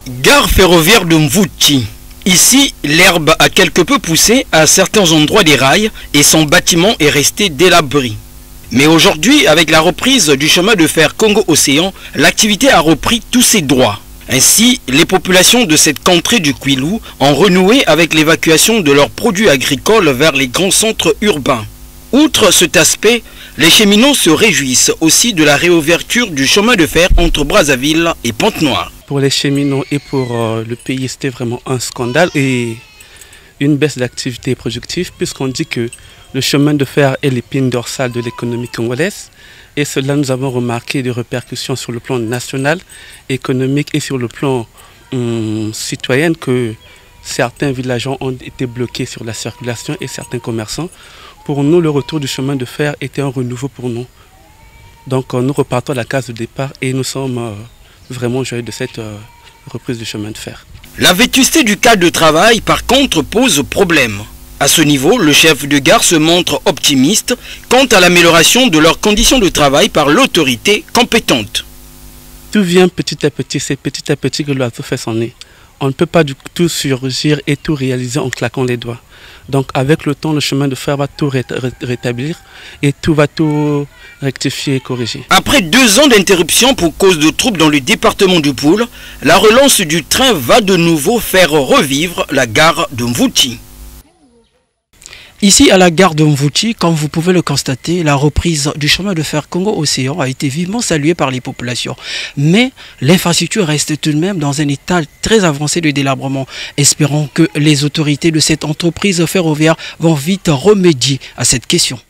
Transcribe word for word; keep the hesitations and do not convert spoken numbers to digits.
Gare ferroviaire de Mvouti. Ici, l'herbe a quelque peu poussé à certains endroits des rails et son bâtiment est resté délabré. Mais aujourd'hui, avec la reprise du chemin de fer Congo-Océan, l'activité a repris tous ses droits. Ainsi, les populations de cette contrée du Kwilu ont renoué avec l'évacuation de leurs produits agricoles vers les grands centres urbains. Outre cet aspect, les cheminots se réjouissent aussi de la réouverture du chemin de fer entre Brazzaville et Pointe-Noire. Pour les cheminots et pour euh, le pays, c'était vraiment un scandale et une baisse d'activité productive, puisqu'on dit que le chemin de fer est l'épine dorsale de l'économie congolaise. Et cela, nous avons remarqué des répercussions sur le plan national, économique et sur le plan hum, citoyen, que certains villageois ont été bloqués sur la circulation et certains commerçants. Pour nous, le retour du chemin de fer était un renouveau pour nous. Donc nous repartons à la case de départ et nous sommes euh, vraiment joyeux de cette euh, reprise du chemin de fer. La vétusté du cadre de travail, par contre, pose problème. À ce niveau, le chef de gare se montre optimiste quant à l'amélioration de leurs conditions de travail par l'autorité compétente. Tout vient petit à petit, c'est petit à petit que l'oiseau fait son nez. On ne peut pas du tout surgir et tout réaliser en claquant les doigts. Donc avec le temps, le chemin de fer va tout rétablir et tout va tout rectifier et corriger. Après deux ans d'interruption pour cause de troubles dans le département du Poul, la relance du train va de nouveau faire revivre la gare de Mvouti. Ici à la gare de Mvouti, comme vous pouvez le constater, la reprise du chemin de fer Congo-Océan a été vivement saluée par les populations. Mais l'infrastructure reste tout de même dans un état très avancé de délabrement. Espérons que les autorités de cette entreprise ferroviaire vont vite remédier à cette question.